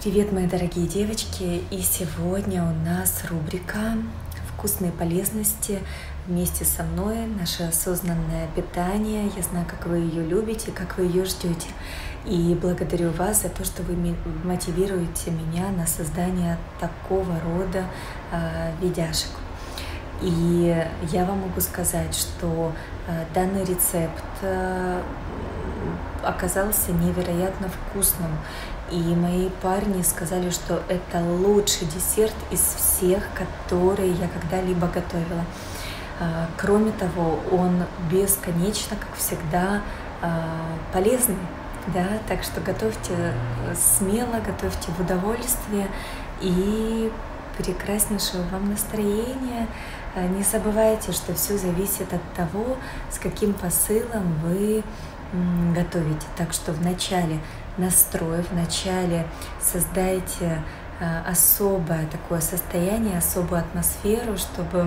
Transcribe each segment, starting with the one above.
Привет, мои дорогие девочки! И сегодня у нас рубрика «Вкусные полезности» вместе со мной, наше осознанное питание. Я знаю, как вы ее любите, как вы ее ждете. И благодарю вас за то, что вы мотивируете меня на создание такого рода видяшек. И я вам могу сказать, что данный рецепт оказался невероятно вкусным. И мои парни сказали, что это лучший десерт из всех, которые я когда-либо готовила. Кроме того, он бесконечно, как всегда, полезный. Да? Так что готовьте смело, готовьте в удовольствие и прекраснейшего вам настроения. Не забывайте, что все зависит от того, с каким посылом вы готовите. Так что в начале настрой, в начале создайте особое такое состояние, особую атмосферу, чтобы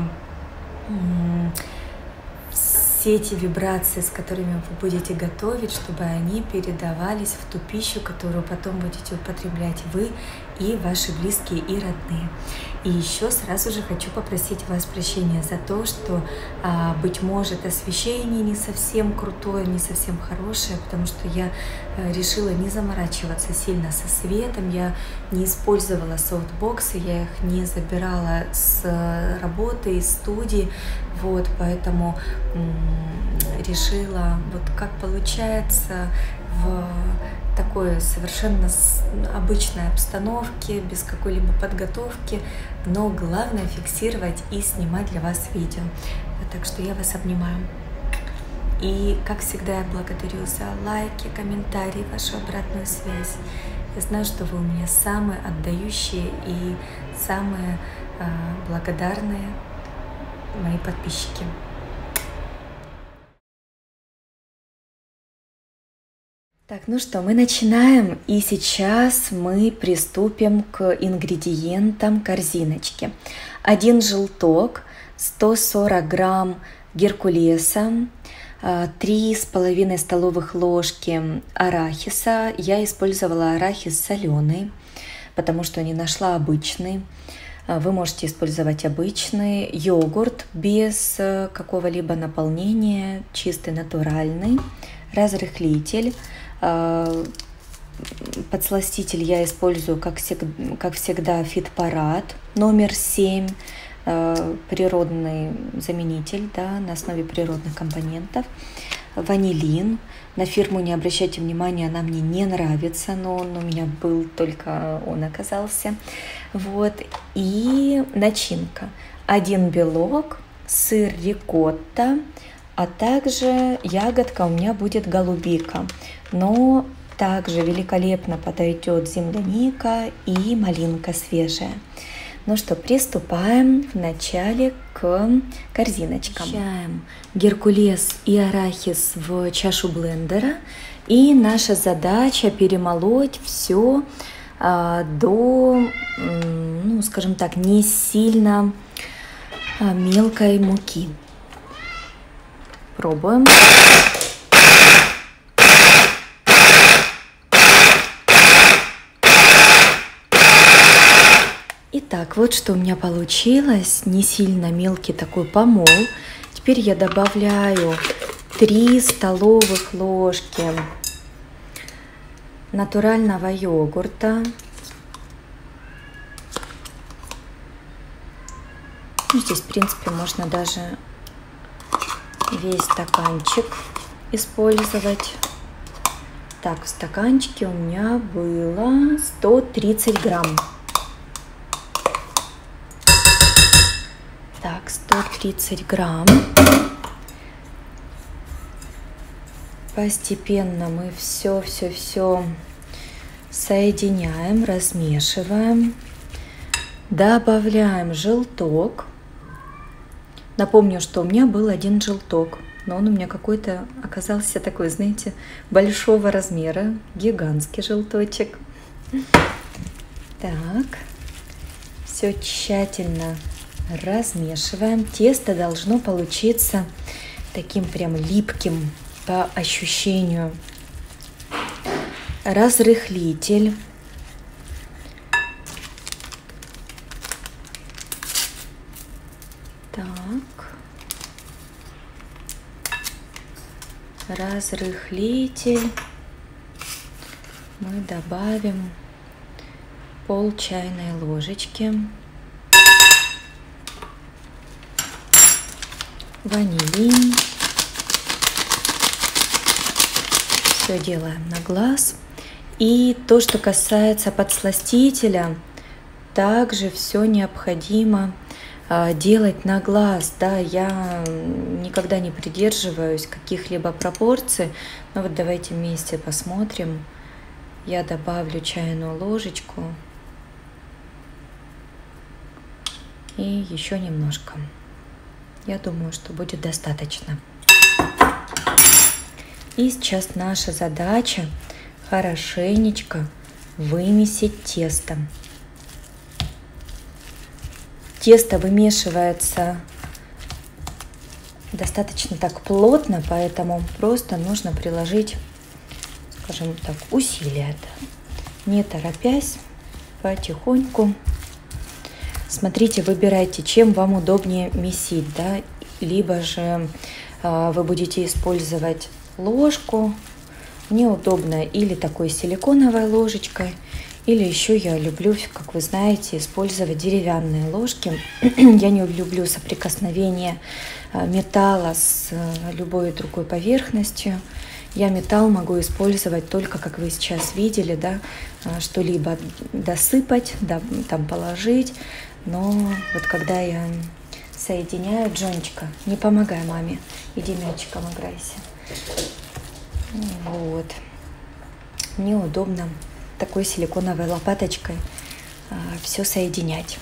все эти вибрации, с которыми вы будете готовить, чтобы они передавались в ту пищу, которую потом будете употреблять вы и ваши близкие и родные. И еще сразу же хочу попросить вас прощения за то, что, быть может, освещение не совсем крутое, не совсем хорошее, потому что я решила не заморачиваться сильно со светом, я не использовала софтбоксы, я их не забирала с работы, из студии, вот, поэтому решила, вот как получается, в такой совершенно обычной обстановке, без какой-либо подготовки, но главное фиксировать и снимать для вас видео. Так что я вас обнимаю. И, как всегда, я благодарю за лайки, комментарии, вашу обратную связь. Я знаю, что вы у меня самые отдающие и самые благодарные мои подписчики. Так, ну что, мы начинаем, и сейчас мы приступим к ингредиентам корзиночки. 1 желток, 140 грамм геркулеса, 3,5 столовых ложки арахиса. Я использовала арахис соленый, потому что не нашла обычный. Вы можете использовать обычный йогурт без какого-либо наполнения, чистый, натуральный, разрыхлитель. Подсластитель я использую, как всегда, Фитпарад номер 7, природный заменитель, да, на основе природных компонентов. Ванилин. На фирму не обращайте внимания, она мне не нравится, но он у меня был, только он оказался. Вот. И начинка. 1 белок, сыр рикотта, а также ягодка у меня будет голубика. Но также великолепно подойдет земляника и малинка свежая. Ну что, приступаем вначале к корзиночкам. Помещаем геркулес и арахис в чашу блендера. И наша задача перемолоть все до, ну, скажем так, не сильно мелкой муки. Пробуем. Итак, вот что у меня получилось. Не сильно мелкий такой помол. Теперь я добавляю 3 столовых ложки натурального йогурта. Ну, здесь, в принципе, можно даже весь стаканчик использовать. Так, в стаканчике у меня было 130 грамм. Так, 130 грамм. Постепенно мы все соединяем, размешиваем. Добавляем желток. Напомню, что у меня был 1 желток, но он у меня какой-то оказался такой, знаете, большого размера, гигантский желточек. Так, все тщательно размешиваем. Тесто должно получиться таким прям липким по ощущению. Разрыхлитель разрыхлитель мы добавим пол чайной ложечки. Ванилин. Все делаем на глаз. И то, что касается подсластителя, также все необходимо делать на глаз. Да, я никогда не придерживаюсь каких-либо пропорций. Но вот давайте вместе посмотрим. Я добавлю чайную ложечку и еще немножко. Я думаю, что будет достаточно. И сейчас наша задача хорошенечко вымесить тесто. Тесто вымешивается достаточно так плотно, поэтому просто нужно приложить, скажем так, усилия, не торопясь, потихоньку. Смотрите, выбирайте, чем вам удобнее месить, да, либо же вы будете использовать ложку. Мне удобно или такой силиконовой ложечкой, или еще я люблю, как вы знаете, использовать деревянные ложки. Я не люблю соприкосновение металла с любой другой поверхностью. Я металл могу использовать только, как вы сейчас видели, да, что-либо досыпать, да, там положить. Но вот когда я соединяю, Джонечка, не помогай маме, иди мячиком играйся. Вот. Мне удобно такой силиконовой лопаточкой все соединять.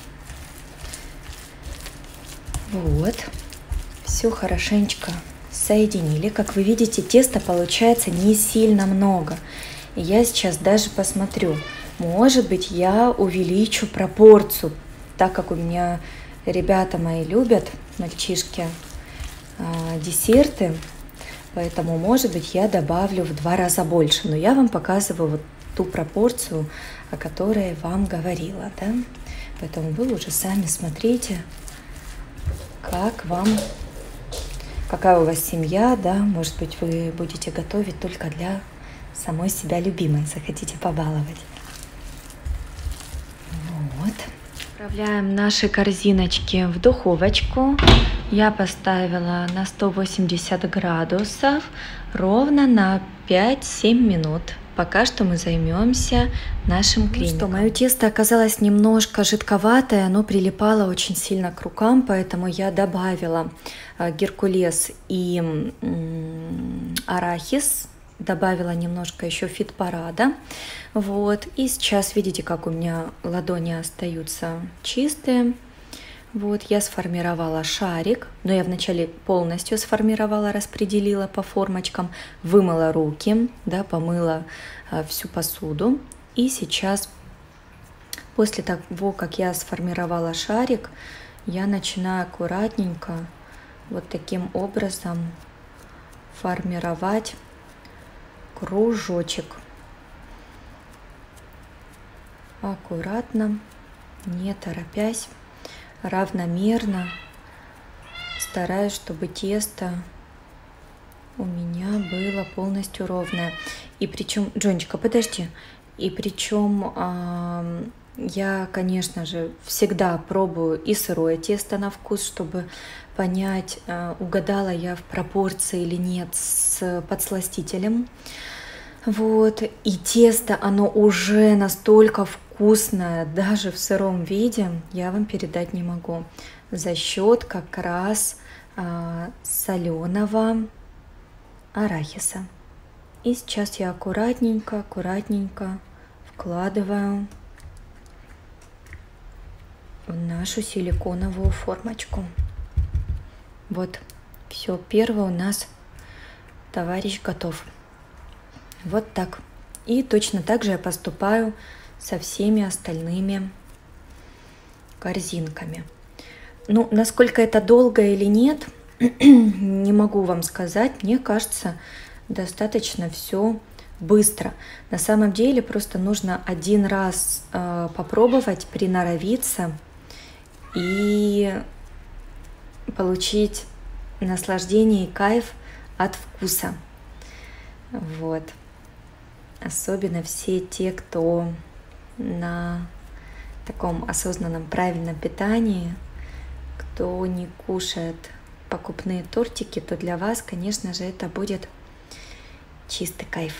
Вот. Все хорошенечко соединили. Как вы видите, теста получается не сильно много. И я сейчас даже посмотрю. Может быть, я увеличу пропорцию, так как у меня ребята мои любят, мальчишки, десерты. Поэтому, может быть, я добавлю в 2 раза больше. Но я вам показываю вот ту пропорцию, о которой вам говорила, да? Поэтому вы уже сами смотрите, как вам, какая у вас семья, да? Может быть, вы будете готовить только для самой себя любимой, захотите побаловать. Вот. Отправляем наши корзиночки в духовочку. Я поставила на 180 градусов ровно на 5-7 минут. Пока что мы займемся нашим кремиком. Ну что, мое тесто оказалось немножко жидковатое, оно прилипало очень сильно к рукам, поэтому я добавила геркулес и арахис, добавила немножко еще фит-парада. Вот. И сейчас видите, как у меня ладони остаются чистые. Вот, я сформировала шарик, но я вначале полностью сформировала, распределила по формочкам, вымыла руки, да, помыла всю посуду. И сейчас, после того, как я сформировала шарик, я начинаю аккуратненько вот таким образом формировать кружочек. Аккуратно, не торопясь. Равномерно стараюсь, чтобы тесто у меня было полностью ровное. И причем, Джонечка, подожди. И причем я, конечно же, всегда пробую и сырое тесто на вкус, чтобы понять, угадала я в пропорции или нет с подсластителем. Вот. И тесто, оно уже настолько вкусное, даже в сыром виде, я вам передать не могу. За счет как раз соленого арахиса. И сейчас я аккуратненько вкладываю в нашу силиконовую формочку. Вот, все, первый у нас товарищ готов. Вот так. И точно так же я поступаю со всеми остальными корзинками. Ну, насколько это долго или нет, не могу вам сказать. Мне кажется, достаточно все быстро. На самом деле просто нужно один раз попробовать, приноровиться и получить наслаждение и кайф от вкуса. Вот. Особенно все те, кто на таком осознанном правильном питании, кто не кушает покупные тортики, то для вас, конечно же, это будет чистый кайф.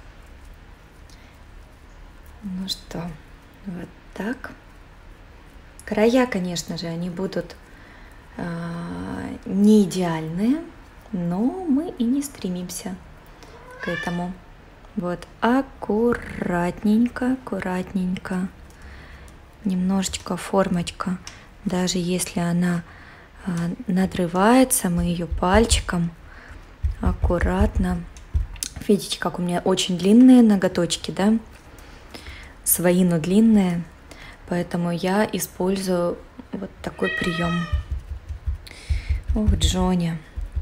Ну что, вот так. Края, конечно же, они будут не идеальные, но мы и не стремимся к этому. Вот, аккуратненько, аккуратненько. Немножечко формочка, даже если она надрывается, мы ее пальчиком аккуратно. Видите, как у меня очень длинные ноготочки, да? Свои, но длинные. Поэтому я использую вот такой прием. Ох, Джонни,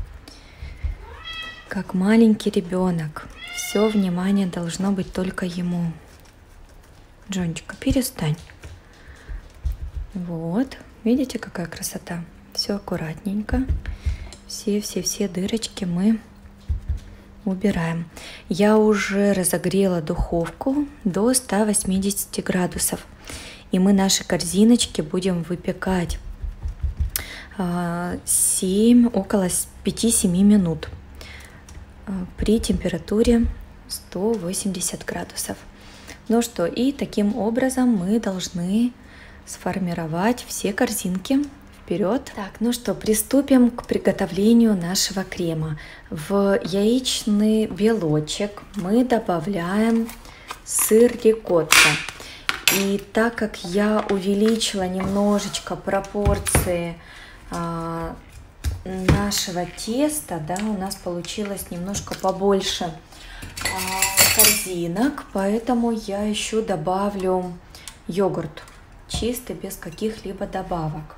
как маленький ребенок. Все внимание должно быть только ему. Джончика, перестань. Вот, видите, какая красота? Все аккуратненько. Все дырочки мы убираем. Я уже разогрела духовку до 180 градусов. И мы наши корзиночки будем выпекать около 5-7 минут при температуре 180 градусов. Ну что, и таким образом мы должны сформировать все корзинки. Вперед! Так, ну что, приступим к приготовлению нашего крема. В яичный белочек мы добавляем сыр рикотта. И так как я увеличила немножечко пропорции нашего теста, да, у нас получилось немножко побольше корзинок, поэтому я еще добавлю йогурт чистый, без каких-либо добавок.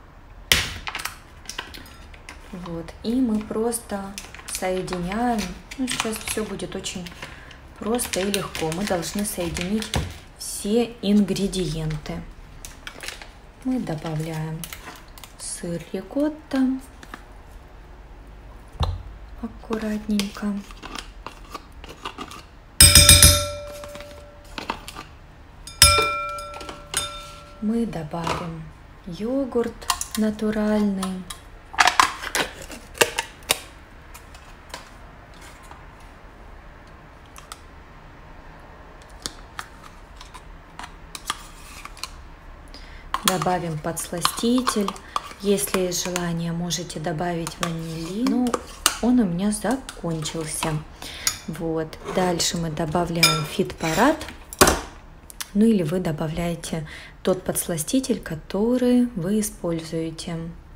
Вот, и мы просто соединяем. Ну, сейчас все будет очень просто и легко. Мы должны соединить все ингредиенты. Мы добавляем сыр рикотта аккуратненько. Мы добавим йогурт натуральный. Добавим подсластитель. Если есть желание, можете добавить ванилин. Ну, он у меня закончился. Вот. Дальше мы добавляем фит-парад. Ну или вы добавляете тот подсластитель, который вы используете.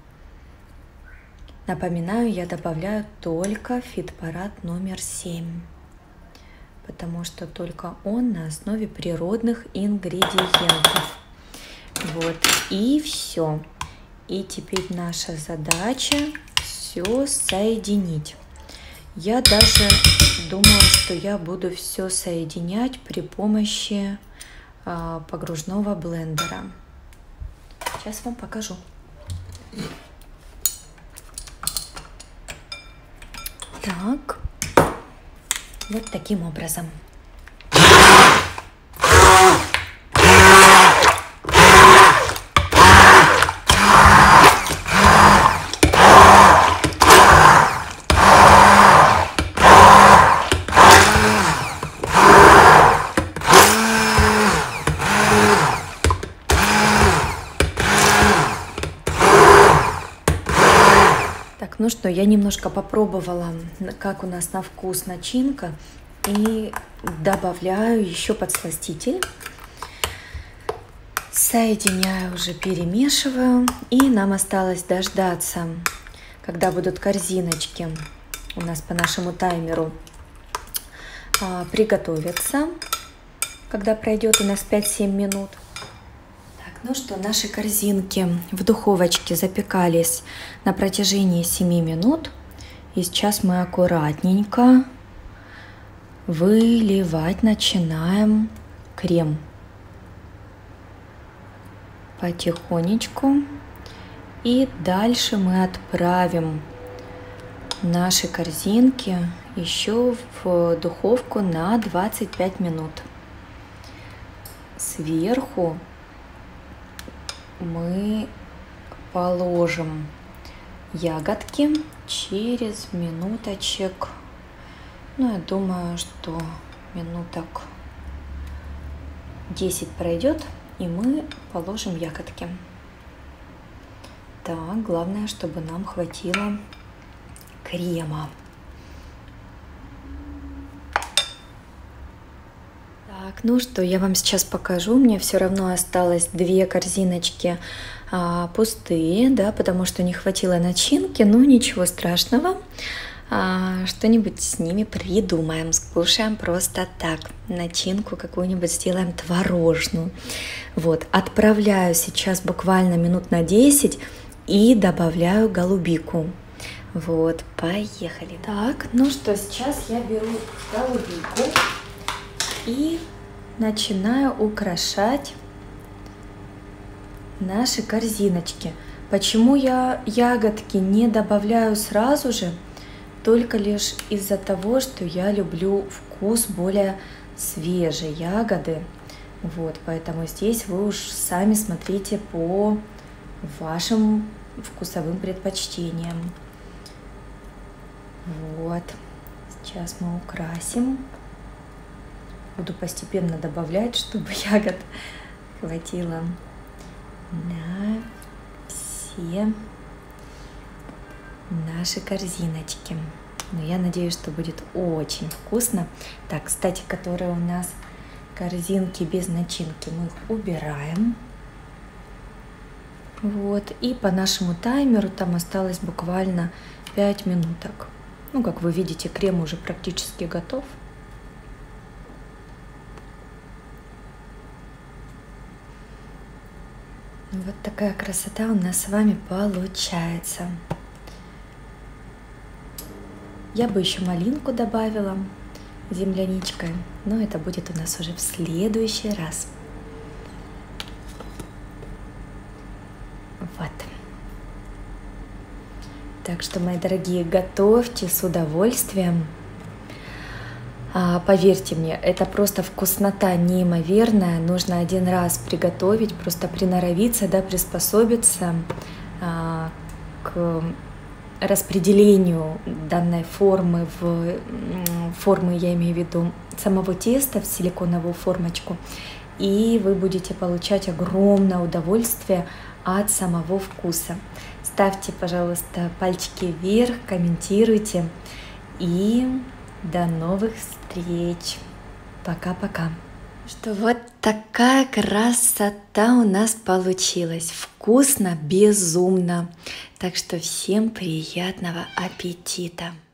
Напоминаю, я добавляю только фит-парад номер 7. Потому что только он на основе природных ингредиентов. Вот, и все. И теперь наша задача все соединить. Я даже думаю, что я буду все соединять при помощи погружного блендера. Сейчас вам покажу. Так, вот таким образом. Ну что, я немножко попробовала, как у нас на вкус начинка, и добавляю еще подсластитель. Соединяю, уже перемешиваю, и нам осталось дождаться, когда будут корзиночки у нас по нашему таймеру приготовиться, когда пройдет у нас 5-7 минут. Ну что, наши корзинки в духовочке запекались на протяжении 7 минут. И сейчас мы аккуратненько выливать начинаем крем. Потихонечку. И дальше мы отправим наши корзинки еще в духовку на 25 минут. Сверху мы положим ягодки через минуточек, ну, я думаю, что минуток 10 пройдет, и мы положим ягодки. Так, главное, чтобы нам хватило крема. Так, ну что, я вам сейчас покажу. Мне все равно осталось 2 корзиночки пустые, да, потому что не хватило начинки, но ничего страшного. Что-нибудь с ними придумаем, скушаем просто так. Начинку какую-нибудь сделаем творожную. Вот, отправляю сейчас буквально минут на 10 и добавляю голубику. Вот, поехали. Так, ну что, сейчас я беру голубику и начинаю украшать наши корзиночки. Почему я ягодки не добавляю сразу же? Только лишь из-за того, что я люблю вкус более свежей ягоды. Вот, поэтому здесь вы уж сами смотрите по вашим вкусовым предпочтениям. Вот, сейчас мы украсим. Буду постепенно добавлять, чтобы ягод хватило на все наши корзиночки. Но я надеюсь, что будет очень вкусно. Так, кстати, которые у нас корзинки без начинки, мы их убираем. Вот, и по нашему таймеру там осталось буквально 5 минуток. Ну, как вы видите, крем уже практически готов. Вот такая красота у нас с вами получается. Я бы еще малинку добавила земляничкой, но это будет у нас уже в следующий раз. Вот. Так что, мои дорогие, готовьте с удовольствием. Поверьте мне, это просто вкуснота неимоверная. Нужно один раз приготовить, просто приноровиться, да, приспособиться к распределению данной формы, формы, я имею в виду, самого теста в силиконовую формочку, и вы будете получать огромное удовольствие от самого вкуса. Ставьте, пожалуйста, пальчики вверх, комментируйте, и до новых встреч. Пока-пока. Что вот такая красота у нас получилась. Вкусно, безумно. Так что всем приятного аппетита.